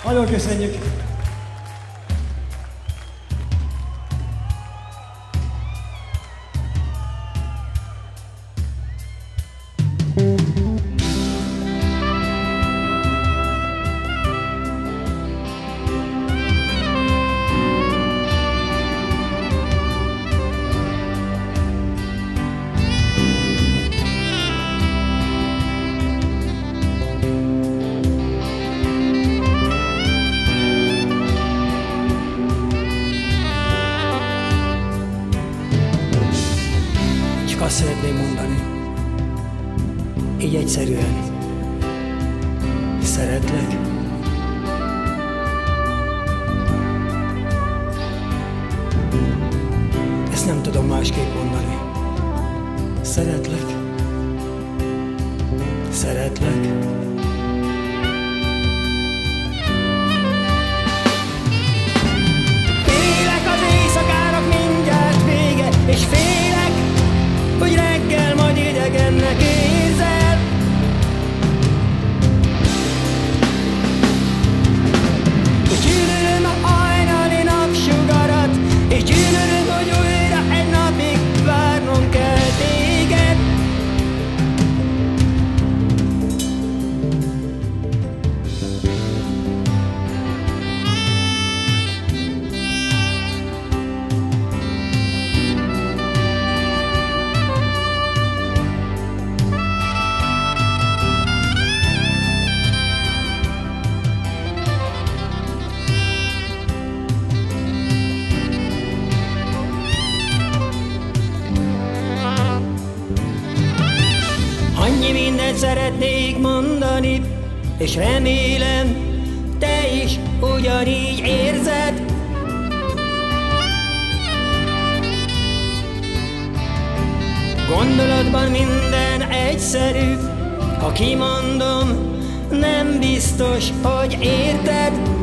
Nagyon köszönjük! Azt szeretném mondani, így egyszerűen, szeretlek. Ezt nem tudom másképp mondani. Szeretlek. Szeretlek. Félek az éjszakának mindjárt vége, és félek, hogy reggel majd idegennek érzel. És gyűlölöm a hajnali napsugarat, és gyűlölöm, hogy újra egy napig várnom kell téged. Annyi mindent szeretnék mondani, és remélem, te is ugyanígy érzed. Gondolatban minden egyszerű, ha kimondom, nem biztos, hogy érted.